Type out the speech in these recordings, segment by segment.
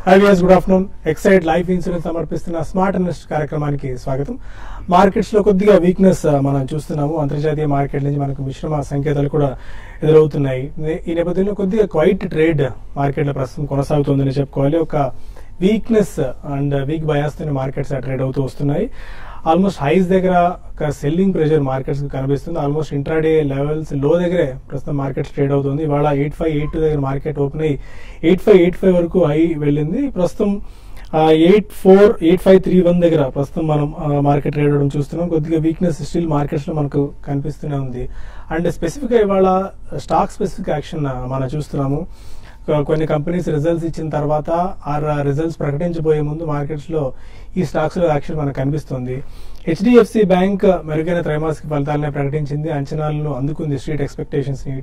Hi viewers, good afternoon. Exide Life Insurance సమర్పిస్తున్న smart invest కార్యక్రమానికి స్వాగతం. మార్కెట్స్ లో కొద్దిగా వీక్నెస్ మనం చూస్తున్నాము. అంతర్జాతీయ మార్కెట్ నుంచి మనకు మిశ్రమ సంకేతాలు కూడా ఎదురవుతున్నాయి. ఈ నేపథ్యంలో కొద్దిగా క్వైట్ ట్రేడ్ మార్కెట్ లో ప్రస్తుతం కొనసాగుతుందని చెప్పుకోవాలి. ఒక వీక్నెస్ అండ్ వీక్ బయాస్ తో మార్కెట్స్ ట్రేడ్ అవుతూ వస్తున్నాయి. ఆల్మోస్ట్ హైస్ దగ్గర ఒక సెల్లింగ్ ప్రెషర్ మార్కెట్స్ కనిపిస్తుంది. ఆల్మోస్ట్ ఇంట్రాడే లెవెల్స్ లో దగ్గరే ప్రస్తుతం మార్కెట్స్ ట్రేడ్ అవుతుంది. ఇవాళ 8582 దగ్గర మార్కెట్ ఓపెన్ అయ్యి 8585 వరకు హై వెళ్ళింది. ప్రస్తుతం 8531 దగ్గర ప్రస్తుతం మనం మార్కెట్ ట్రేడ్ అవడం చూస్తున్నాం. కొద్దిగా వీక్నెస్ స్టిల్ మార్కెట్స్ లో మనకు కనిపిస్తూనే ఉంది. అండ్ స్పెసిఫిక్ గా ఇవాళ స్టాక్ స్పెసిఫిక్ యాక్షన్ మనం చూస్తున్నాము. కొన్ని కంపెనీస్ రిజల్ట్స్ ఇచ్చిన తర్వాత ఆ రిజల్ట్స్ ప్రకటించబోయే ముందు మార్కెట్స్ లో ఈ స్టాక్స్ లో యాక్షన్ మనకు కనిపిస్తుంది. హెచ్డిఎఫ్సి బ్యాంక్ మెరుగైన త్రైమాసిక ఫలితాలను ప్రకటించింది. అంచనాలను అందుకుంది. స్ట్రీట్ ఎక్స్పెక్టేషన్స్ ని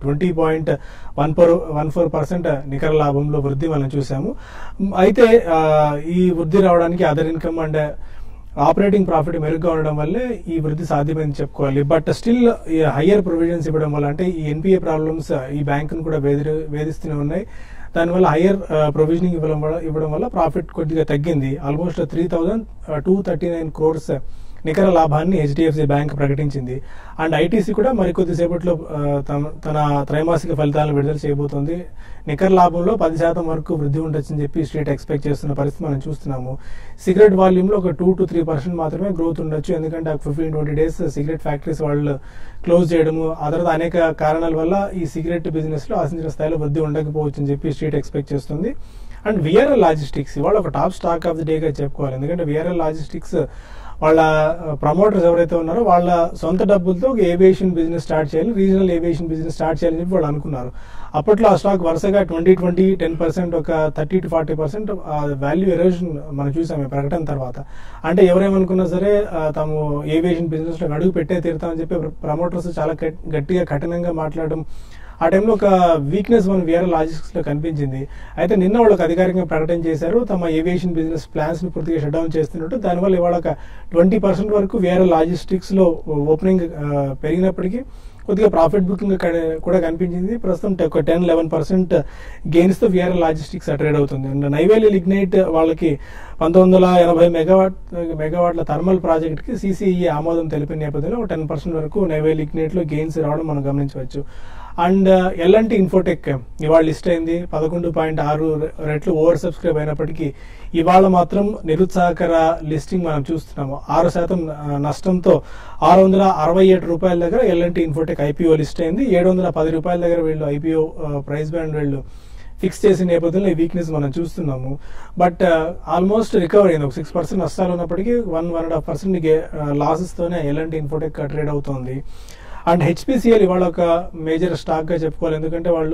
20.14% నికర లాభంలో వృద్ధి మనం చూసాము. అయితే ఈ వృద్ధి రావడానికి other income and operating profit మెరుగ్గా ఉండడం వల్లే ఈ వృద్ధి సాధ్యమైంది చెప్పుకోవాలి. బట్ స్టిల్ హయ్యర్ ప్రొవిజన్స్ ఇవ్వడం వల్ల అంటే ఈ ఎన్పిఏ ప్రాబ్లమ్స్ ఈ బ్యాంక్ ను కూడా వేధిస్తూనే ఉన్నాయి. దానివల్ల హయ్యర్ ప్రొవిజనింగ్ ఇవ్వడం వల్ల ప్రాఫిట్ కొద్దిగా తగ్గింది. ఆల్మోస్ట్ 3239 crores నికర లాభాన్ని హెచ్డిఎఫ్సి బ్యాంక్ ప్రకటించింది. అండ్ ఐటీసీ కూడా మరికొద్దిసేపట్లో తన త్రైమాసిక ఫలితాలను విడుదల చేయబోతోంది. నికర లాభంలో 10% వరకు వృద్ధి ఉండొచ్చని చెప్పి స్ట్రీట్ ఎక్స్పెక్ట్ చేస్తున్న పరిస్థితి మనం చూస్తున్నాము. సిగరెట్ వాల్యూమ్ లో ఒక 2-3% మాత్రమే గ్రోత్ ఉండొచ్చు. ఎందుకంటే 15-20 days సిగరెట్ ఫ్యాక్టరీస్ వాళ్ళు క్లోజ్ చేయడము, ఆ తర్వాత అనేక కారణాల వల్ల ఈ సిగరెట్ బిజినెస్ లో ఆశించిన స్థాయిలో వృద్ధి ఉండకపోవచ్చు అని చెప్పి స్ట్రీట్ ఎక్స్పెక్ట్ చేస్తుంది. అండ్ విఆర్ఎల్ లాజిస్టిక్స్ ఇవాళ ఒక top stock of the day గా చెప్పుకోవాలి. ఎందుకంటే విఆర్ఎల్ లాజిస్టిక్స్ వాళ్ళ ప్రమోటర్స్ ఎవరైతే ఉన్నారో వాళ్ళ సొంత డబ్బులతో ఒక ఏవియేషన్ బిజినెస్ స్టార్ట్ చేయాలి, రీజనల్ ఏవియేషన్ బిజినెస్ స్టార్ట్ చేయాలని చెప్పి వాళ్ళు అనుకున్నారు. అప్పట్లో ఆ స్టాక్ వరుసగా 10% ఒక 30-40% వాల్యూ ఎరోజన్ మనం చూసాము ప్రకటన తర్వాత. అంటే ఎవరేమనుకున్నా సరే తాము ఏవియేషన్ బిజినెస్ లో అడుగు పెట్టే తీరుతామని చెప్పి ప్రమోటర్స్ చాలా గట్టిగా కఠినంగా మాట్లాడడం, ఆ టైంలో ఒక వీక్నెస్ మన విఆర్ఎల్ లాజిస్టిక్స్ లో కనిపించింది. అయితే నిన్న వాళ్ళకి అధికారికంగా ప్రకటన చేశారు తమ ఏవియేషన్ బిజినెస్ ప్లాన్స్ ని పూర్తిగా షట్ డౌన్ చేస్తున్నట్టు. దానివల్ల ఇవాళ ఒక 20% వరకు విఆర్ఎల్ లాజిస్టిక్స్ లో ఓపెనింగ్ పెరిగినప్పటికీ కొద్దిగా ప్రాఫిట్ బుకింగ్ కూడా కనిపించింది. ప్రస్తుతం ఒక 10-11% గెయిన్స్ తో విఆర్ఎల్ లాజిస్టిక్స్ ట్రేడ్ అవుతుంది. అండ్ నైవేలి లిగ్నైట్ వాళ్ళకి 1980 మెగావాట్ల థర్మల్ ప్రాజెక్ట్ కి సిసిఈ ఆమోదం తెలిపిన నేపథ్యంలో 10% వరకు నైవేలి లిగ్నైట్ లో గెయిన్స్ రావడం మనం గమనించవచ్చు. అండ్ ఎల్ఎన్టీ ఇన్ఫోటెక్ ఇవాళ లిస్ట్ అయింది. 11.6 రెట్లు ఓవర్ సబ్స్క్రైబ్ అయినప్పటికీ ఇవాళ మాత్రం నిరుత్సాహకర లిస్టింగ్ మనం చూస్తున్నాము. 6% నష్టంతో 667 రూపాయల దగ్గర ఎల్ఎన్టీ ఇన్ఫోటెక్ ఐపీఓ లిస్ట్ అయింది. 710 రూపాయల దగ్గర వీళ్ళు ఐపీఓ ప్రైస్ బ్యాండ్ వీళ్ళు ఫిక్స్ చేసిన నేపథ్యంలో ఈ వీక్నెస్ మనం చూస్తున్నాము. బట్ ఆల్మోస్ట్ రికవర్ అయింది. ఒక 6% నష్టాలు ఉన్నప్పటికీ 1-1.5% లాసెస్ తోనే ఎల్ఎన్టీ ఇన్ఫోటెక్ ట్రేడ్ అవుతోంది. అండ్ హెచ్పిసిఎల్ ఇవాళ ఒక మేజర్ స్టాక్ గా చెప్పుకోవాలి. ఎందుకంటే వాళ్ళు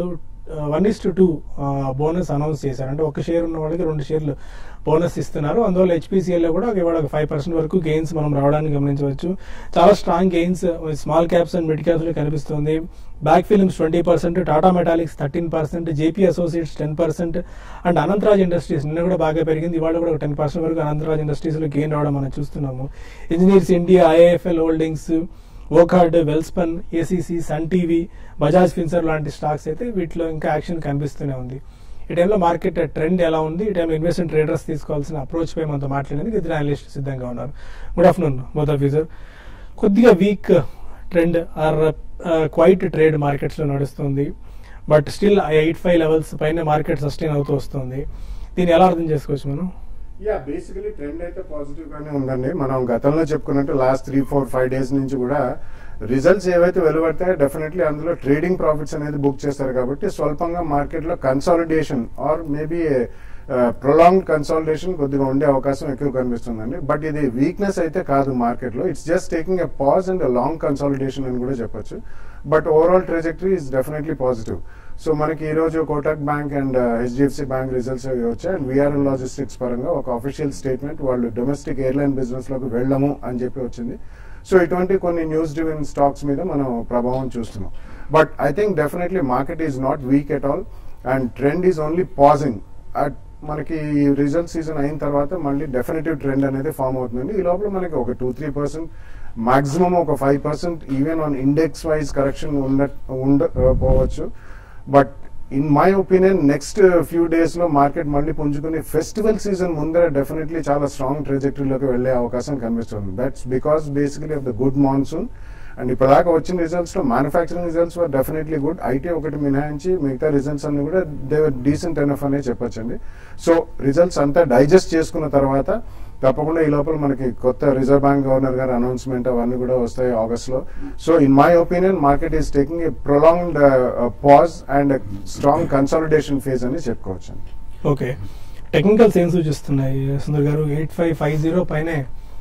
1:2 బోనస్ అనౌన్స్ చేశారు. అంటే ఒక షేర్ ఉన్న వాళ్ళకి 2 షేర్లు బోనస్ ఇస్తున్నారు. అందువల్ల హెచ్పిసిఎల్ లో కూడా ఇవాళ 5% వరకు గెయిన్స్ మనం రావడానికి గమనించవచ్చు. చాలా strong gains small caps and mid caps లో కనిపిస్తుంది. Back films 20%, Tata Metaliks 13%, JP associates 10%, and Anantraj industries నిన్న కూడా బాగా పెరిగింది. ఇవాళ కూడా 10% వరకు అనంతరాజ్ ఇండస్ట్రీస్ లో గెయిన్ రావడం మనం చూస్తున్నాము. Engineers India, IIFL holdings, Wockhardt, Welspun, ACC, Sun TV, Bajaj finserv లాంటి స్టాక్స్ అయితే వీటిలో ఇంకా యాక్షన్ కనిపిస్తూనే ఉంది. ఈ టైంలో మార్కెట్ ట్రెండ్ ఎలా ఉంది, ఈ టైంలో ఇన్వెస్ట్మెంట్ ట్రేడర్స్ తీసుకోవాల్సిన అప్రోచ్ పై మనతో మాట్లాడేందుకు ఇద్దరు అనలిస్ట్ సిద్ధంగా ఉన్నారు. Good afternoon both of you sir. కొద్దిగా weak trend or quiet trade markets లో నడుస్తుంది. బట్ స్టిల్ 85 లెవెల్స్ పైన మార్కెట్ సస్టైన్ అవుతూ వస్తుంది. దీన్ని ఎలా అర్థం చేసుకోవచ్చు మనం? బేసికలీ ట్రెండ్ అయితే పాజిటివ్ గానే ఉందండి. మనం గతంలో చెప్పుకున్నట్టు లాస్ట్ 3-4-5 days నుంచి కూడా రిజల్ట్స్ ఏవైతే వెలువడతాయో డెఫినెట్లీ అందులో ట్రేడింగ్ ప్రాఫిట్స్ అనేది బుక్ చేస్తారు. కాబట్టి స్వల్పంగా మార్కెట్ లో consolidation or maybe prolonged consolidation కొద్దిగా ఉండే అవకాశం ఎక్కువ కనిపిస్తుందండి. బట్ ఇది వీక్నెస్ అయితే కాదు మార్కెట్ లో. It's just taking a pause and long consolidation అని కూడా చెప్పొచ్చు. But overall trajectory is definitely positive. So మనకి ఈ రోజు Kotak bank and HDFC bank results వచ్చాయి. అండ్ విఆర్ఎల్ లాజిస్టిక్స్ పరంగా ఒక అఫీషియల్ స్టేట్మెంట్ వాళ్ళు డొమెస్టిక్ ఎయిర్లైన్ బిజినెస్ లోకి వెళ్ళము అని చెప్పి వచ్చింది. సో ఇటువంటి కొన్ని న్యూస్ డ్రివెన్ స్టాక్స్ మీద మనం ప్రభావం చూస్తున్నాం. But I think definitely market is not weak at all and trend is only pausing. మనకి రిజల్ట్ సీజన్ అయిన తర్వాత మళ్ళీ డెఫినెటివ్ ట్రెండ్ అనేది ఫామ్ అవుతుందండి. ఈ లోపల మనకి ఒక 2-3% మాక్సిమం ఒక 5% even on index wise correction ఉండకపోవచ్చు. But in my opinion next few days లో మార్కెట్ మళ్ళీ పుంజుకుని ఫెస్టివల్ సీజన్ ముందర డెఫినెట్లీ చాలా స్ట్రాంగ్ ట్రెజెక్టరీలోకి వెళ్లే అవకాశం కనిపిస్తుంది. That's because basically of the good monsoon. And ఇప్పటిదాకా వచ్చిన రిజల్ట్స్ లో manufacturing results were definitely good. IT ఒకటి మినహాయించి మిగతా రిజల్ట్స్ అన్ని కూడా దే వర్ డీసెంట్ ఎనఫ్ అనే చెప్పొచ్చండి. సో రిజల్ట్స్ అంతా డైజెస్ట్ చేసుకున్న తర్వాత తప్పకుండా ఈ లోపల మనకి కొత్త రిజర్వ్ బ్యాంక్ గవర్నర్ గారి అనౌన్స్మెంట్ అవన్నీ కూడా వస్తాయి ఆగస్ట్ లో. So in my opinion market is taking a prolonged pause and strong consolidation phase అని చెప్పుకోవచ్చు. ఓకే, టెక్నికల్స్ ఏం సూచిస్తున్నాయి సుందర్ గారు? 8550 పైనే,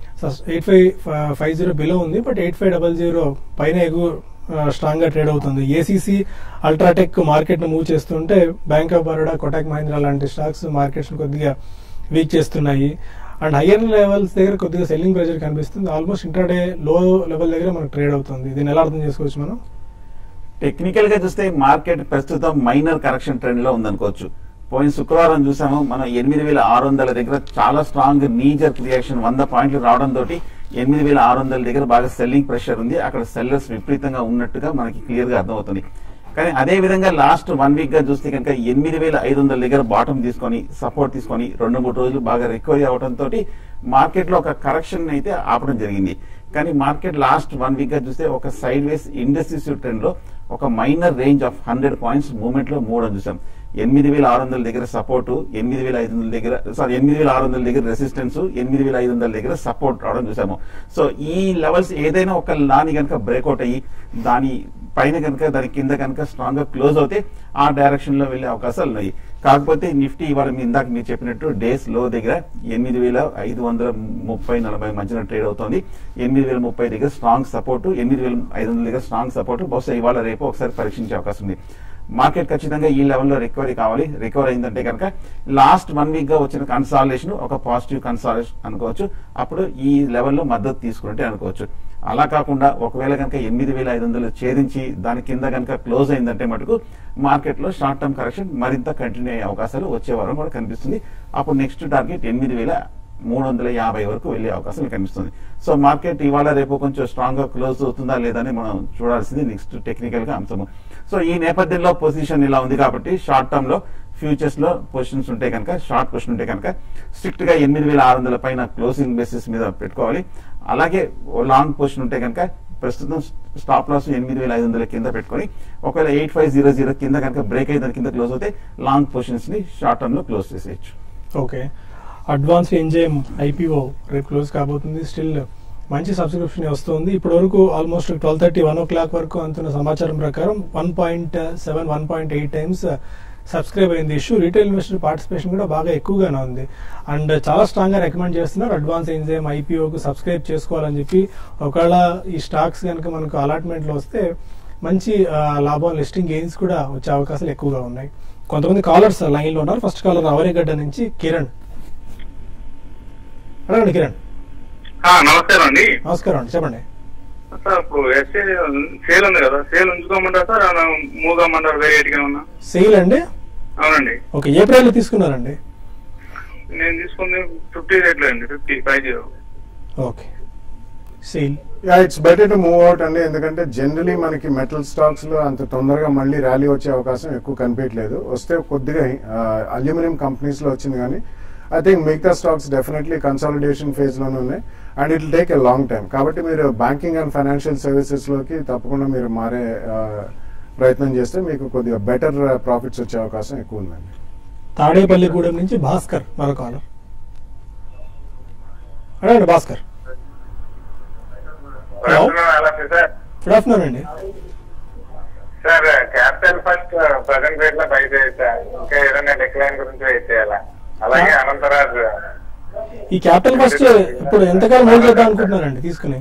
8550 బిలో ఉంది, బట్ 8500 పైన ఎగువ స్ట్రాంగ్ గా ట్రేడ్ అవుతుంది. ఏసీసీ అల్ట్రాటెక్ మార్కెట్ ను మూవ్ చేస్తుంటే బ్యాంక్ ఆఫ్ బరోడా, కోటక్ మహీంద్రా లాంటి స్టాక్స్ మార్కెట్స్ కొద్దిగా వీక్ చేస్తున్నాయి. అండ్ హయ్యర్ లెవెల్స్ దగ్గర కొద్దిగా సెల్లింగ్ ప్రెషర్ కనిపిస్తుంది. ఆల్మోస్ట్ ఇంట్రాడే లో లెవెల్ దగ్గర మనకు ట్రేడ్ అవుతుంది. దీన్ని ఎలా అర్థం చేసుకోవచ్చు మనం? టెక్నికల్ గా చూస్తే మార్కెట్ ప్రస్తుతం మైనర్ కరెక్షన్ ట్రెండ్ లో ఉందనుకోవచ్చు. పోయిన శుక్రవారం చూసాము మనం 8600 దగ్గర చాలా స్ట్రాంగ్ నీజర్ రియాక్షన్ 100 పాయింట్లు రావడంతో 8600 దగ్గర బాగా సెల్లింగ్ ప్రెషర్ ఉంది. అక్కడ సెల్లర్స్ విపరీతంగా ఉన్నట్టుగా మనకి క్లియర్ గా అర్థమవుతుంది. కానీ అదే విధంగా లాస్ట్ 1 వీక్ గా చూస్తే కనుక 8500 దగ్గర బాటం తీసుకొని సపోర్ట్ తీసుకొని 2-3 రోజులు బాగా రికవరీ అవడంతో మార్కెట్ లో ఒక కరెక్షన్ అయితే ఆపడం జరిగింది. కానీ మార్కెట్ లాస్ట్ 1 వీక్ గా చూస్తే ఒక సైడ్ వేస్ ఇండెసిసివ్ ట్రెండ్ లో ఒక minor range of 100 points movement లో మూవ్ చూసాం. 8600 దగ్గర సపోర్ట్, 8500 దగ్గర 8600 దగ్గర రెసిస్టెన్స్, 8500 దగ్గర సపోర్ట్ రావడం చూసాము. సో ఈ లెవెల్స్ ఏదైనా ఒక లాని కనుక బ్రేక్అవుట్ అయ్యి దాని పైన కనుక దాని కింద కనుక స్ట్రాంగ్ గా క్లోజ్ అవుతే ఆ డైరెక్షన్ లో వెళ్లే అవకాశాలు ఉన్నాయి. కాకపోతే నిఫ్టీ ఇవాళ ఇందాక మీరు చెప్పినట్టు డేస్ లో దగ్గర 8530-40 మధ్యన ట్రేడ్ అవుతుంది. 8030 దగ్గర స్ట్రాంగ్ సపోర్ట్, 8500 దగ్గర స్ట్రాంగ్ సపోర్ట్. బహుశా ఇవాళ రేపు ఒకసారి పరీక్షించే అవకాశం ఉంది. మార్కెట్ ఖచ్చితంగా ఈ లెవెల్లో రికవరీ కావాలి. రికవర్ అయిందంటే కనుక లాస్ట్ 1 వీక్ గా వచ్చిన కన్సాలిడేషన్ ఒక పాజిటివ్ కన్సాలిడేషన్ అనుకోవచ్చు. అప్పుడు ఈ లెవెల్లో మద్దతు తీసుకుంటే అనుకోవచ్చు. అలా కాకుండా ఒకవేళ కనుక 8500 ఛేదించి దాని కింద కనుక క్లోజ్ అయిందంటే మటుకు మార్కెట్ లో షార్ట్ టర్మ్ కరెక్షన్ మరింత కంటిన్యూ అయ్యే అవకాశాలు వచ్చే వారం కూడా కనిపిస్తుంది. అప్పుడు నెక్స్ట్ టార్గెట్ 8350 వరకు వెళ్లే అవకాశం కనిపిస్తుంది. సో మార్కెట్ ఇవాళ రేపు కొంచెం స్ట్రాంగ్ గా క్లోజ్ అవుతుందా లేదని మనం చూడాల్సింది నెక్స్ట్ టెక్నికల్ గా అంశము. సో ఈ నేపథ్యంలో పొజిషన్ ఇలా ఉంది కాబట్టి షార్ట్ టర్మ్ లో ఫ్యూచర్స్ లో పొజిషన్స్ ఉంటే కనుక, షార్ట్ పొజిషన్ ఉంటే కనుక స్ట్రిక్ట్ గా 8600 పైన క్లోజింగ్ బేసిస్ మీద పెట్టుకోవాలి. అలాగే లాంగ్ పొజిషన్ ఉంటే కనుక ప్రస్తుతం స్టాప్ లాస్ 8500 కింద పెట్టుకొని ఒకవేళ 8500 కింద కనుక బ్రేక్ అయ్యి దాని కింద క్లోజ్ అవుతే లాంగ్ పొజిషన్స్ ని షార్ట్ టర్మ్ లో క్లోజ్ చేసేయచ్చు. ఓకే, అడ్వాన్స్ ఎంజైమ్ ఐపీఓ రేపు క్లోజ్ కాబోతుంది. స్టిల్ మంచి సబ్స్క్రిప్షన్ వస్తుంది. ఇప్పటి వరకు ఆల్మోస్ట్ 12:30-1 o'clock వరకు అంతున్న సమాచారం ప్రకారం 1.7-1.8 times సబ్స్క్రైబ్ అయింది ఇష్యూ. రీటైల్ ఇన్వెస్టర్ పార్టిసిపేషన్ కూడా బాగా ఎక్కువగానే ఉంది. అండ్ చాలా స్ట్రాంగ్ గా రికమెండ్ చేస్తున్నారు అడ్వాన్స్ ఎంజైమ్ ఐపీఓకు సబ్స్క్రైబ్ చేసుకోవాలని చెప్పి. ఒకవేళ ఈ స్టాక్స్ కనుక మనకు అలాట్మెంట్ లో వస్తే మంచి లాభం, లిస్టింగ్ గెయిన్స్ కూడా వచ్చే అవకాశాలు ఎక్కువగా ఉన్నాయి. కొంతమంది కాలర్స్ లైన్ లో ఉన్నారు. ఫస్ట్ కాలర్ అవరేగడ్డ నుంచి కిరణ్. అడగండి కిరణ్. నమస్కారం అండి. నమస్కారం అండి, చెప్పండి. సార్ ఇప్పుడు ఎస్ఏ సేల్ ఉంది కదా, సేల్ ఉంచుకోమంటారా సార్ మూవ్ కమ్మంటారు? వేరేటిగా ఉన్నా సేల్ అండి? అవునండి. ఓకే, ఏ ప్రైస్ లో తీసుకున్నారండి? నేను తీసుకుంది 50 రేట్లో అండి, 50. Okay, sale. It's better to move out అండి. ఎందుకంటే జనరలీ మనకి మెటల్ స్టాక్స్ లో అంత తొందరగా మళ్ళీ ర్యాలీ వచ్చే అవకాశం ఎక్కువ కనిపించలేదు. వస్తే కొద్దిగా అల్యూమినియం కంపెనీస్ లో వచ్చింది, కానీ ఐ థింక్ మిగతా స్టాక్స్ డెఫినెట్లీ కన్సాలిడేషన్ ఫేజ్ లోనే ఉన్నాయి. And it will take a long time. కాబట్టి మీరు బ్యాంకింగ్ అండ్ ఫైనాన్షియల్ సర్వీసెస్ లోకి తప్పకుండా మీరు మారే ప్రయత్నం చేస్తే మీకు కొద్దిగా బెటర్ ప్రాఫిట్స్ వచ్చే అవకాశం ఎక్కువ ఉందండి. తాడేపల్లిగూడెం నుంచి భాస్కర్ మరొక కాలర్. అడగండి భాస్కర్. గుడ్ ఆఫ్టర్నూన్ అండి. Sir capital first present rate లో బై చేయొచ్చా? ఇంకా ఏదైనా డిక్లైన్ గురించి వెయిట్ చేయాలా? అలాగే అనంతరాజ్. ఈ క్యాపిటల్ ఫస్ట్ ఇప్పుడు ఎంతకాలం హోల్డ్ చేద్దాం అనుకుంటున్నారండి తీసుకుని?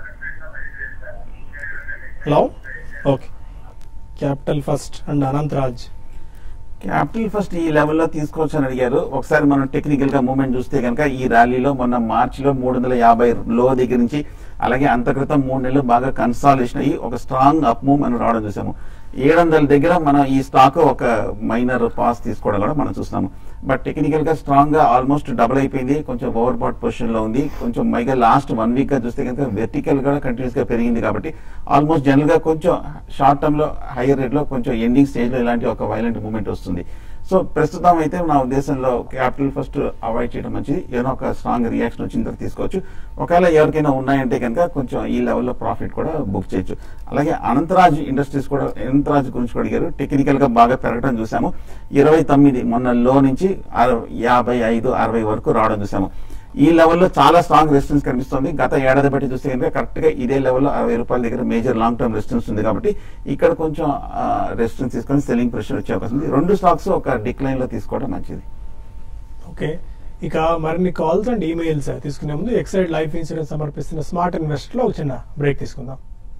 Hello, okay. Capital first and Anantraj. Capital first ఈ లెవెల్లో తీసుకోవచ్చు అని అడిగారు. ఒకసారి మనం టెక్నికల్ గా మూవ్మెంట్ చూస్తే కనుక ఈ ర్యాలీలో మొన్న మార్చిలో 350 లో దగ్గర నుంచి అలాగే అంత క్రితం 3 నెలలు బాగా కన్సాలిడేషన్ అయ్యి ఒక స్ట్రాంగ్ అప్ మూవ్ మనం రావడం చూసాము. 700 దగ్గర మనం ఈ స్టాక్ ఒక మైనర్ పాస్ తీసుకోవడం కూడా మనం చూస్తున్నాము. బట్ టెక్నికల్ గా స్ట్రాంగ్ గా ఆల్మోస్ట్ డబుల్ అయిపోయింది, కొంచెం ఓవర్ బాట్ పొజిషన్ లో ఉంది. కొంచెం మైగా లాస్ట్ 1 వీక్ గా చూస్తే కనుక వెర్టికల్ గా కంటిన్యూస్ గా పెరిగింది కాబట్టి ఆల్మోస్ట్ జనరల్ గా కొంచెం షార్ట్ టర్మ్ లో హైయర్ రేట్ లో కొంచెం ఎండింగ్ స్టేజ్ లో ఇలాంటి ఒక వైలెంట్ మూవ్మెంట్ వస్తుంది. సో ప్రస్తుతం అయితే నా ఉద్దేశంలో క్యాపిటల్ ఫస్ట్ అవాయిడ్ చేయడం మంచిది. ఏదైనా ఒక స్ట్రాంగ్ రియాక్షన్ వచ్చిన తర్వాత తీసుకోవచ్చు. ఒకవేళ ఎవరికైనా ఉన్నాయంటే కనుక కొంచెం ఈ లెవెల్లో ప్రాఫిట్ కూడా బుక్ చేయొచ్చు. అలాగే అనంతరాజ్ ఇండస్ట్రీస్ కూడా, అనంతరాజ్ గురించి కూడా అడిగారు. టెక్నికల్ గా బాగా పెరగడం చూసాము. 29 మొన్న లో నుంచి 55-60 వరకు రావడం చూసాము. ఈ లెవెల్లో చాలా స్ట్రాంగ్ రెసిస్టెన్స్ కనిపిస్తుంది. గత ఏడాది బట్టి చూస్తే కనుక కరెక్ట్ గా ఇదే లెవెల్లో 60 రూపాయల దగ్గర మేజర్ లాంగ్ టర్మ్ రెసిస్టెన్స్ ఉంది కాబట్టి ఇక్కడ కొంచెం రెసిస్టెన్స్ తీసుకొని సెల్లింగ్ ప్రెషర్ వచ్చే అవకాశం ఉంది. 2 స్టాక్స్ ఒక డిక్లైన్ లో తీసుకోవడం మంచిది. ఓకే, ఇక మరిన్ని కాల్స్ అండ్ ఈమెయిల్స్ తీసుకునే ముందు ఎక్సైడ్ లైఫ్ ఇన్సూరెన్స్ సమర్పిస్తున్న స్మార్ట్ ఇన్వెస్ట్ లో ఒక చిన్న బ్రేక్ తీసుకుందాం.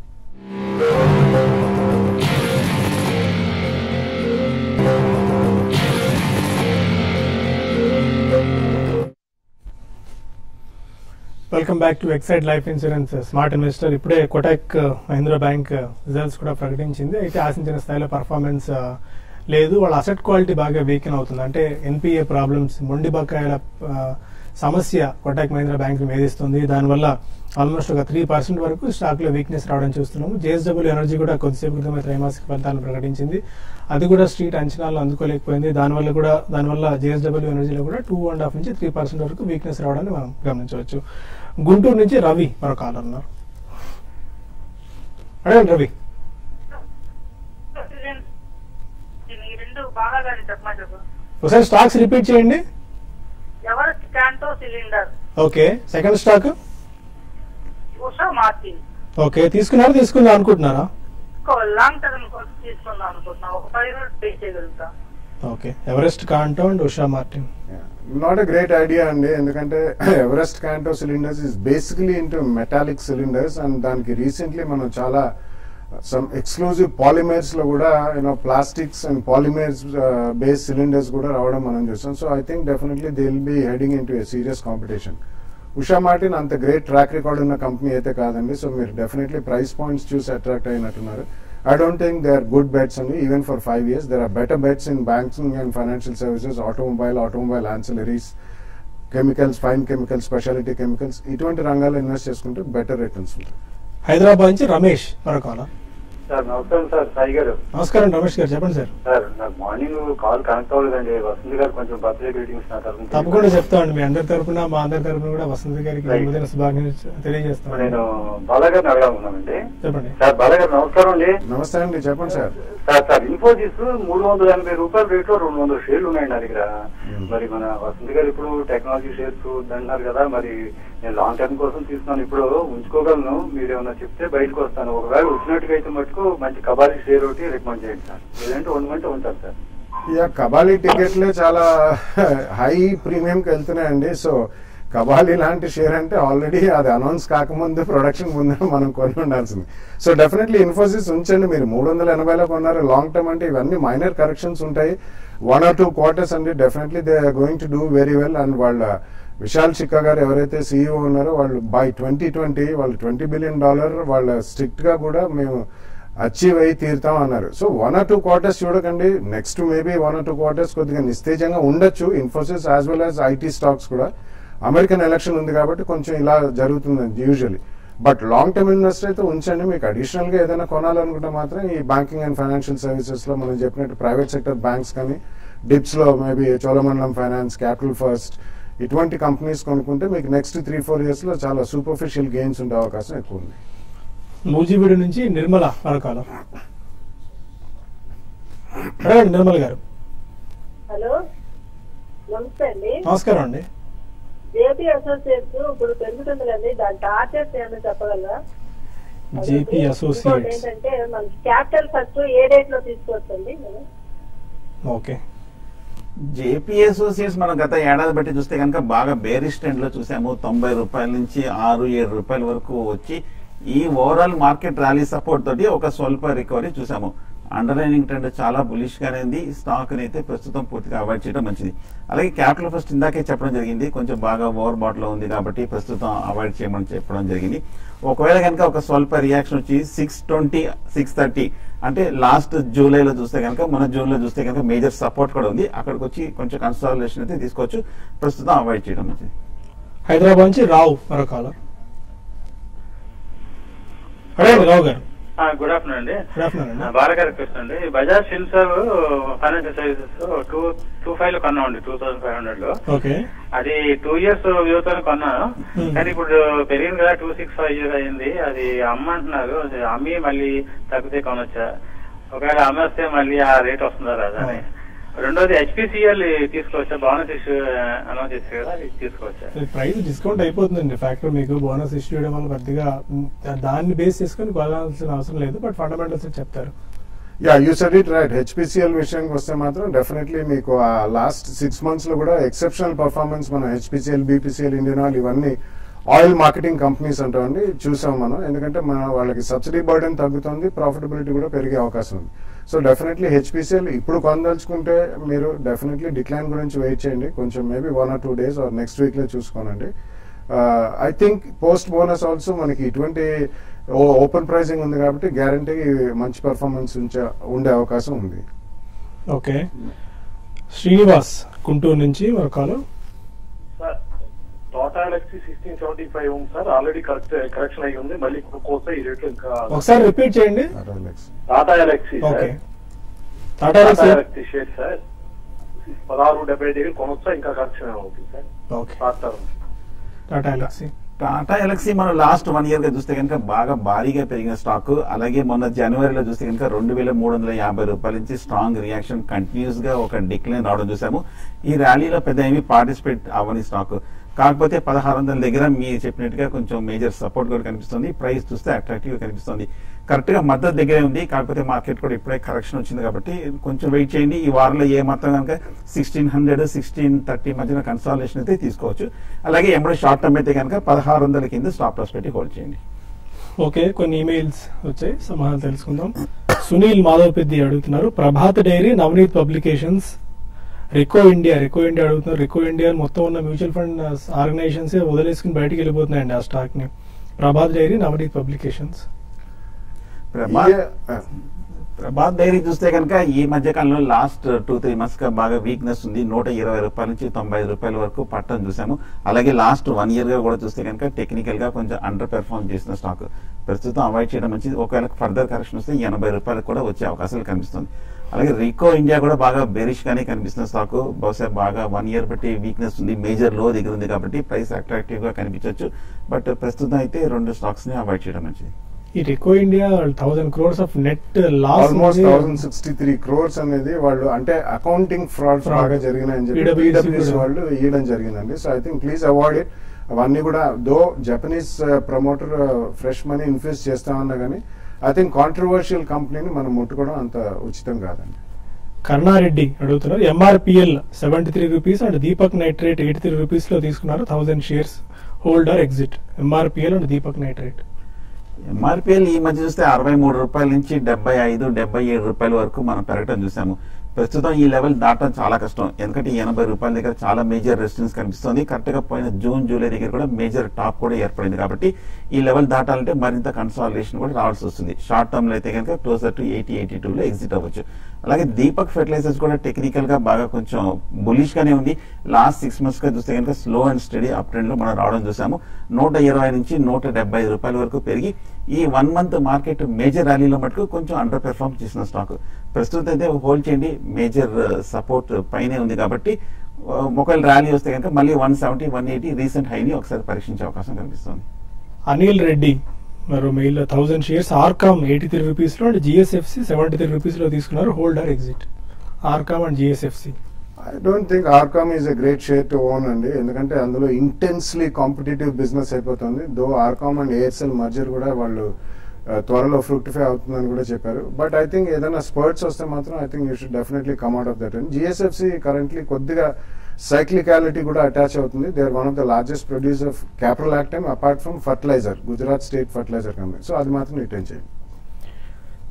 Welcome back to Exide life insurance smart investor. ఇప్పుడే కోటక్ మహీంద్రా బ్యాంక్ రిజల్ట్స్ కూడా ప్రకటించింది. అయితే ఆశించిన స్థాయిలో పర్ఫార్మెన్స్ లేదు. వాళ్ళ అసెట్ క్వాలిటీ బాగా వీకెన్ అవుతుంది. అంటే ఎన్పిఏ ప్రాబ్లమ్స్, మొండి బకాయిల సమస్య కోటక్ మహీంద్రా బ్యాంక్ వేధిస్తుంది. దానివల్ల ఆల్మోస్ట్ ఒక 3% వరకు స్టాక్ లో వీక్నెస్ రావడం చూస్తున్నాము. జేఎస్డబ్ల్యూ ఎనర్జీ కూడా కొద్దిసేపు క్రితమే త్రైమాసిక ఫలితాలను ప్రకటించింది. అది కూడా స్ట్రీట్ అంచనాలు అందుకోలేకపోయింది. దానివల్ల జేఎస్డబ్ల్యూ ఎనర్జీలో కూడా 2.5 నుంచి 3% వరకు వీక్నెస్ రావడాన్ని మనం గమనించవచ్చు. గుంటూరు నుంచి రవి మరొక కాల్ అన్నారు. అడగండి రవి. ఒకసారి స్టాక్స్ రిపీట్ చేయండి. Everest Kanto cylinder. Okay, second stock Usha Martin. Okay, తీసుకుందాం అనుకుంటున్నారా? లాంగ్ టర్మ్ కోసం తీసుకుందాం అనుకుంటున్నా. ఒక 5 రోజులు పే చేయగలుగుతా. Okay, Everest Kanto and Usha Martin. Not a great idea అండి, ఎందుకంటే Everest Kanto cylinders is basically into metallic cylinders and దానికి రీసెంట్లీ మనం చాలా సమ్ ఎక్స్క్లూజివ్ పాలిమర్స్ లో కూడా plastics and polymers based cylinders కూడా రావడం మనం చూస్తాం. So I think definitely they will be heading in to a serious competition. Usha Martin అంత గ్రేట్ ట్రాక్ రికార్డ్ ఉన్న కంపెనీ అయితే కాదండి. సో మీరు డెఫినెట్లీ ప్రైస్ పాయింట్స్ చూసి అట్రాక్ట్ అయినట్టున్నారు. I don't think they are good bets only, even for 5 years. There are better bets in banking and financial services, automobile ancillaries, chemicals, fine chemicals, specialty chemicals. ఇటువంటి రంగాల్లో invest చేసుకుంటే better returns ఉంటాయి. హైదరాబాద్ నుంచి రమేష్ మరొక. Sir నమస్కారం sir, Sai గారు. నమస్కారం రమేష్ గారు, చెప్పండి సార్. సార్ నాకు మార్నింగ్ కాల్ కనెక్ట్ అవ్వలేదండి. వసంత్ గారు కొంచెం బర్త్డే గ్రీటింగ్స్ నా తరఫున తప్పకుండా చెప్తామండి. మీ అందరి తరఫున, మా అందరి తరఫున కూడా వసంత్ గారికి తెలియజేస్తాం. నేను బాలా గారిని అడగాలనుకున్నానండి. చెప్పండి సార్. బాలా గారు నమస్కారం అండి. నమస్తే అండి, చెప్పండి సార్. సార్ ఇన్ఫోసిస్ 380 రూపాయల రేట్ లో 200 షేర్లు ఉన్నాయండి నా దగ్గర. మరి మన వసంత్ గారు ఇప్పుడు టెక్నాలజీ షేర్స్ అంటున్నారు కదా, మరి నేను లాంగ్ టర్మ్ కోసం తీసుకున్నాను. ఇప్పుడు ఉంచుకోగలను, మీరు ఏమన్నా చెప్తే బయటకు వస్తాను. ఒకవేళ వచ్చినట్టుగా అయితే మటుకు మంచి కబాలీ షేర్ ఒకటి రికమెండ్ చేయండి సార్. లేదంటే ఉండమంటే ఉంటారు సార్. కబాలీ టికెట్లే చాలా హై ప్రీమియంకి వెళ్తున్నాయండి. సో కబాలీ లాంటి షేర్ అంటే ఆల్రెడీ అది అనౌన్స్ కాకముందు ప్రొడక్షన్ ముందే మనం కొని ఉండాల్సింది. సో డెఫినెట్లీ ఇన్ఫోసిస్ ఉంచండి. మీరు 380లో కొన్నారు. లాంగ్ టర్మ్ అంటే ఇవన్నీ మైనర్ కరెక్షన్స్ ఉంటాయి. 1 or 2 quarters అండి. Definitely they are going to do very well. And వాళ్ళ విశాల్ చిక్కా గారు ఎవరైతే సీఈఓ ఉన్నారో వాళ్ళు బై 2020 వాళ్ళు $20 billion వాళ్ళ స్ట్రిక్ట్ గా కూడా మేము అచీవ్ అయ్యి తీరుతాం అన్నారు. సో 1 or 2 quarters చూడకండి. నెక్స్ట్ మేబీ 1 or 2 quarters కొద్దిగా నిస్తేజంగా ఉండొచ్చు Infosys as well as IT stocks కూడా. అమెరికన్ ఎలక్షన్ ఉంది కాబట్టి కొంచెం ఇలా జరుగుతుందండి usually. But long term investor అయితే ఉంచండి. మీకు అడిషనల్ గా ఏదైనా కొనాలనుకుంటే మాత్రం ఈ బ్యాంకింగ్ అండ్ ఫైనాన్షియల్ సర్వీసెస్ లో మనం చెప్పినట్టు ప్రైవేట్ సెక్టర్ బ్యాంక్స్ కానీ డిప్స్ లో maybe Cholamandalam finance, capital first ఇటువంటి కంపెనీస్ కొనుక్కుంటే మీకు నెక్స్ట్ 3-4 years లో చాలా సూపర్ఫిషియల్ గెయిన్స్ ఉండే అవకాశం ఎక్కువ ఉంది. మూజీవీడు నుంచి నిర్మల మరొక. నిర్మల గారు. హలో, నమస్తే అండి. నమస్కారం అండి. జేపీ అసోసియేట్స్ ఇప్పుడు పెరుగుతుంది కదండి, దాని టార్గెట్స్ ఏమైనా చెప్పగలరా? జేపీ అసోసియేట్స్ ఏంటంటే మన క్యాపిటల్ ఫస్ట్ ఏ డేట్ లో తీసుకోవచ్చండి? ఓకే, జేపీ అసోసియేట్స్ మనం గత ఏడాది బట్టి చూస్తే కనుక బాగా బేరిష్ ట్రెండ్ లో చూసాము. 90 రూపాయల నుంచి 6-7 రూపాయల వరకు వచ్చి ఈ ఓవరాల్ మార్కెట్ ర్యాలీ సపోర్ట్ తోటి ఒక స్వల్ప రికవరీ చూసాము. అండర్లైనింగ్ ట్రెండ్ చాలా బులిష్ గానే ఉంది. ఈ స్టాక్ అయితే ప్రస్తుతం పూర్తిగా అవాయిడ్ చేయడం మంచిది. అలాగే క్యాపిటల్ ఫస్ట్ ఇందాకే చెప్పడం జరిగింది, కొంచెం బాగా ఓవర్ బాట్ లో ఉంది కాబట్టి ప్రస్తుతం అవాయిడ్ చేయమని చెప్పడం జరిగింది. ఒకవేళ కనుక ఒక స్వల్ప రియాక్షన్ వచ్చి 620, 630 అంటే లాస్ట్ జూలైలో చూస్తే కనుక, మన జూన్ లో చూస్తే కనుక మేజర్ సపోర్ట్ కూడా ఉంది. అక్కడికి వచ్చి కొంచెం కన్సాలిడేషన్ అయితే తీసుకోవచ్చు. ప్రస్తుతం అవాయిడ్ చేయడం మంచిది. హైదరాబాద్ నుంచి రావు మరో కాలర్. అడగండి రావు గారు. గుడ్ ఆఫ్టర్నూన్ అండి. గుడ్ ఆఫ్టర్నూన్ అండి. బాలగారి క్వశ్చన్ అండి. బజాజ్ ఫిన్సర్వ్ ఫైనాన్షియల్ సర్వీసెస్ 25 లో కొన్నామండి, 2500 లో. ఓకే. అది 2 years వ్యూతో కొన్నాను. కానీ ఇప్పుడు పెరిగింది కదా, 265 అయింది. అది అమ్మంటున్నారు. అమ్మి మళ్ళీ తగ్గితే కొనొచ్చా? ఒకవేళ అమ్మేస్తే మళ్ళీ ఆ రేట్ వస్తుందా రాదా అని. రెండోది HPCL తీసుకోవచ్చా? బోనస్ ఇష్యూ అనౌన్స్ చేశారు కదా, అది తీసుకోవచ్చా? ప్రైస్ డిస్కౌంట్ అయిపోతుందండి ఫ్యాక్టర్. మీకు బోనస్ ఇష్యూ చేయడం వల్ల కొద్దిగా దాన్ని బేస్ చేసుకుని కొనాల్సిన అవసరం లేదు, బట్ ఫండమెంటల్స్ చెప్తారు. Yeah, you said it right. HPCL విషయానికి వస్తే మాత్రం డెఫినెట్లీ మీకు ఆ లాస్ట్ 6 months లో కూడా ఎక్సెప్షనల్ పర్ఫార్మెన్స్ మనం హెచ్పిసిఎల్, బీపీసీఎల్, ఇండియన్ ఆయిల్ ఇవన్నీ ఆయిల్ మార్కెటింగ్ కంపెనీస్ అంటామండి చూసాం మనం. ఎందుకంటే మన వాళ్ళకి సబ్సిడీ బర్డెన్ తగ్గుతుంది, ప్రాఫిటబిలిటీ కూడా పెరిగే అవకాశం ఉంది. సో డెఫినెట్లీ హెచ్పిసిఎల్ ఇప్పుడు కొనదలుచుకుంటే మీరు డెఫినెట్లీ డిక్లైన్ గురించి వెయిట్ చేయండి, కొంచెం maybe 1 or 2 days or next week లో చూసుకోనండి. I think post bonus also మనకి ఇటువంటి ఓపెన్ ప్రైజింగ్ ఉంది కాబట్టి గ్యారంటీ మంచి పర్ఫార్మెన్స్ ఉండే అవకాశం ఉంది. ఓకే. శ్రీనివాస్ గుంటూరు నుంచి మరొకరు. టాటా ఎలక్సీ 1675 ఉంది సార్, ఆల్రెడీ కరెక్షన్ అయ్యి ఉంది. మళ్ళీ కోసం ఈ రేట్లు ఇంకా ఒకసారి రిపీట్ చేయండి. Tata Elxsi okay. Tata Elxsi share sir 1670 దగ్గర కొనొచ్చా? ఇంకా కరెక్షన్ అవుతుంది sir. Okay. Tata Elxsi. Tata Elxsi మనం లాస్ట్ 1 year గా చూస్తే కనుక బాగా భారీగా పెరిగిన స్టాక్. అలాగే మొన్న జనవరిలో చూస్తే కనుక 2350 రూపాయల నుంచి స్ట్రాంగ్ రియాక్షన్ కంటిన్యూస్ గా ఒక డిక్లైన్ రావడం చూసాము. ఈ ర్యాలీలో పెద్ద ఏమి పార్టిసిపేట్ అవ్వని స్టాక్. కాకపోతే 1600 దగ్గర మీరు చెప్పినట్టుగా కొంచెం మేజర్ సపోర్ట్ కూడా కనిపిస్తుంది. ప్రైస్ చూస్తే అట్రాక్టివ్ గా కనిపిస్తుంది. కరెక్ట్ గా మద్దతు దగ్గరే ఉంది. కాకపోతే మార్కెట్ కూడా ఇప్పుడే కరెక్షన్ వచ్చింది కాబట్టి కొంచెం వెయిట్ చేయండి. ఈ వారంలో ఏ మాత్రం కనుక 1600, 1630 మధ్యన కన్సాలిడేషన్ అయితే తీసుకోవచ్చు. అలాగే ఎంబడే షార్ట్ టర్మ్ అయితే కనుక 1600 కింద స్టాప్ లాస్ పెట్టి హోల్డ్ చేయండి. ఓకే. కొన్ని ఈమెయిల్స్ వచ్చాయి, సమాధానం తెలుసుకుందాం. సునీల్ మాధవ్ పెద్ది అడుగుతున్నారు, Prabhat dairy, Navneet publications, Ricoh India అడుగుతున్నారు. రికో ఇండియా మొత్తం ఉన్న మ్యూచువల్ ఫండ్ ఆర్గనైజేషన్స్ వదిలేసుకుని బయటకు వెళ్ళిపోతున్నాయండి ఆ స్టాక్ ని. Prabhat dairy, Navneet publications. Prabhat dairy చూస్తే కనుక ఈ మధ్య కాలంలో లాస్ట్ 2-3 months గా బాగా వీక్నెస్ ఉంది. 120 రూపాయల నుంచి 95 రూపాయల వరకు పట్టడం చూసాము. అలాగే లాస్ట్ 1 year గా కూడా చూస్తే కనుక టెక్నికల్ గా కొంచెం అండర్ పెర్ఫార్మ్ చేసిన స్టాక్. ప్రస్తుతం అవాయిడ్ చేయడం మంచిది. ఒకవేళ ఫర్దర్ కరెక్షన్ వస్తే 80 రూపాయలకు కూడా వచ్చే అవకాశాలు కనిపిస్తుంది. అలాగే రికో ఇండియా కూడా బాగా బెరిష్ గానే కనిపిస్తున్న స్టాక్. బహుశా బాగా 1 year బట్టి వీక్నెస్ ఉంది, మేజర్ లో దగ్గర ఉంది కాబట్టి ప్రైస్ అట్రాక్టివ్ గా కనిపించవచ్చు. బట్ ప్రస్తుతం అయితే 2 స్టాక్స్ ని అవాయిడ్ చేయడం మంచిది. ఈ Ricoh India 1000 crores of net loss, almost 1063 crores అనేది వాళ్ళు అంటే అకౌంటింగ్ ఫ్రాడ్స్ బాగా జరిగినాయని చెప్పి PwC వాళ్ళు ఇవ్వడం జరిగిందండి. So I think please avoid it. అవన్నీ కూడా though Japanese promoter fresh money invest చేస్తామన్నా కానీ ఐ థింక్ కాంట్రవర్షియల్ కంపెనీని మనం ముట్టుకోవడం అంత ఉచితం కాదండి. కర్ణారెడ్డి అడుగుతున్నారు, MRPL 73 rupees and Deepak nitrate 83 rupees లో తీసుకున్నారు. 1000 shares holder exit. MRPL and Deepak nitrate. MRPL ఈ మధ్య చూస్తే 63 రూపాయల నుంచి 75, 77 రూపాయల వరకు మనం పెరగడం చూసాము. ప్రస్తుతం ఈ లెవెల్ దాటడం చాలా కష్టం. ఎందుకంటే 80 రూపాయల దగ్గర చాలా మేజర్ రెసిస్టెన్స్ కనిపిస్తుంది. కరెక్ట్ గా పోయిన జూన్, జూలై దగ్గర కూడా మేజర్ టాప్ కూడా ఏర్పడింది. కాబట్టి ఈ లెవెల్ దాటాలంటే మరింత కన్సాలిడేషన్ కూడా రావాల్సి వస్తుంది. షార్ట్ టర్మ్ లో అయితే కనుక క్లోజర్ టు 80, 82 లో ఎగ్జిట్ అవ్వచ్చు. అలాగే దీపక్ ఫెర్టిలైజర్స్ కూడా టెక్నికల్ గా బాగా కొంచెం బులిష్ గానే ఉంది. లాస్ట్ 6 months గా చూస్తే కనుక slow and steady up trend లో మనం రావడం చూసాము. 120 నుంచి 175 రూపాయల వరకు పెరిగి ఈ 1 month మార్కెట్ మేజర్ ర్యాలీలో మటుకు కొంచెం అండర్ పెర్ఫార్మ్ చేసిన స్టాక్. ప్రస్తుతం అయితే హోల్డ్ చేయండి. మేజర్ సపోర్ట్ పైనే ఉంది కాబట్టి ఒకవేళ ర్యాలీ వస్తే కనుక మళ్ళీ 170, 180 రీసెంట్ హైని ఒకసారి పరీక్షించే అవకాశం కనిపిస్తుంది. అనిల్ రెడ్డి మరో మెయిల్ 1000 shares ఆర్కామ్ 83 రూపీస్ లో అండ్ GSFC 73 రూపీస్ లో తీసుకున్నారు. Holder exit. RCom and GSFC. I don't think RCom is a great share to own అండి. ఎందుకంటే అందులో ఇంటెన్స్లీ కాంపిటేటివ్ బిజినెస్ అయిపోతుంది. Though RCom and Aircel merger కూడా వాళ్ళు త్వరలో ఫ్రూక్టిఫై అవుతుందని కూడా చెప్పారు. బట్ ఐ థింక్ ఏదైనా స్పర్ట్స్ వస్తే మాత్రం I think you should definitely come out of that. And GSFC currently కొద్దిగా సైక్లికాలిటీ కూడా అటాచ్ అవుతుంది. They are one of the largest producer of caprolactam apart from fertilizer, Gujarat state fertilizer company. So అది మాత్రం retain చేయండి.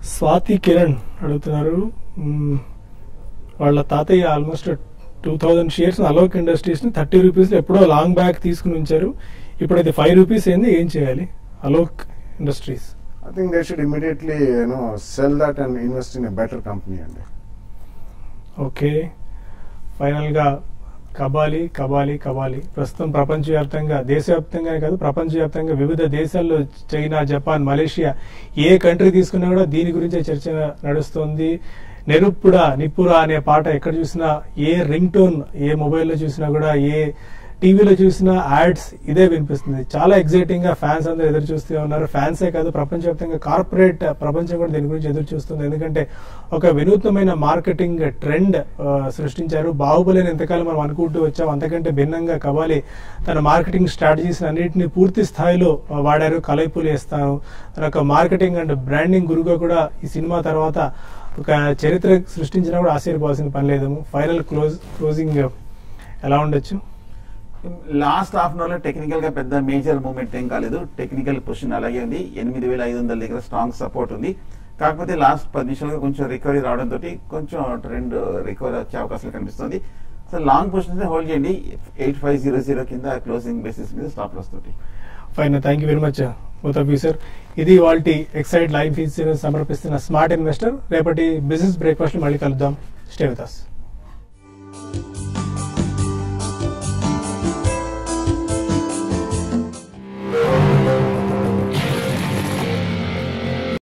స్వాతి కిరణ్ అడుగుతున్నారు, వాళ్ళ తాతయ్య almost 2000 shares Alok industries ని 30 రూపీస్ ఎప్పుడో లాంగ్ బ్యాక్ తీసుకుని ఉంచారు, ఇప్పుడు అది 5 రూపీస్ అయింది, ఏం చేయాలి Alok industries? I think they should immediately sell that and invest in a better company అండి. ఓకే, ఫైనల్ గా కబాలి కబాలి కబాలి ప్రస్తుతం ప్రపంచవ్యాప్తంగా, దేశవ్యాప్తంగానే కాదు ప్రపంచవ్యాప్తంగా వివిధ దేశాల్లో చైనా, జపాన్, మలేషియా ఏ కంట్రీ తీసుకున్నా కూడా దీని గురించే చర్చ నడుస్తుంది. నిరుప్పుడా నిప్పురా అనే పాట ఎక్కడ చూసినా, ఏ రింగ్ టోన్ ఏ మొబైల్లో చూసినా కూడా, ఏ టీవీలో చూసిన యాడ్స్ ఇదే వినిపిస్తుంది. చాలా ఎగ్జైటింగ్ గా ఫ్యాన్స్ అందరూ ఎదురు చూస్తూ ఉన్నారు. ఫ్యాన్సే కాదు, ప్రపంచవ్యాప్తంగా కార్పొరేట్ ప్రపంచం కూడా దీని గురించి ఎదురు చూస్తుంది. ఎందుకంటే ఒక వినూత్నమైన మార్కెటింగ్ ట్రెండ్ సృష్టించారు. బాహుబలిని ఎంతకాలం మనం అనుకుంటూ వచ్చాం, అంతకంటే భిన్నంగా కబాలి తన మార్కెటింగ్ స్ట్రాటజీస్ అన్నింటినీ పూర్తి స్థాయిలో వాడారు. కలైపులు వేస్తాను, తన ఒక మార్కెటింగ్ అండ్ బ్రాండింగ్ గురుగా కూడా ఈ సినిమా తర్వాత ఒక చరిత్ర సృష్టించినా కూడా ఆశ్చర్యపోవాల్సిన పని లేదు. ఫైనల్ క్లోజింగ్ ఎలా ఉండొచ్చు? లాస్ట్ హాఫ్ అన్ అవర్ లో టెక్నికల్ గా పెద్ద మేజర్ మూవ్మెంట్ ఏం కాలేదు. టెక్నికల్ పొజిషన్ అలాగే ఉంది. 8500 దగ్గర స్ట్రాంగ్ సపోర్ట్ ఉంది. కాకపోతే లాస్ట్ 10 నిమిషాలుగా కొంచెం రికవరీ రావడంతో కొంచెం ట్రెండ్ రికవరీ వచ్చే అవకాశాలు కనిపిస్తుంది. సో లాంగ్ పొజిషన్ హోల్డ్ చేయండి. 8500 కింద క్లోజింగ్ బేసిస్ మీద స్టాప్ లాస్ తోటి. Fine, thank you very much both of you sir. ఇది వాల్టి ఎక్సైడ్ లైవ్ ఫీచర్ సమర్పిస్తున్న స్మార్ట్ ఇన్వెస్టర్. రేపటి బిజినెస్ బ్రేక్ఫాస్ట్ మళ్ళీ కలుద్దాం. Stay with us.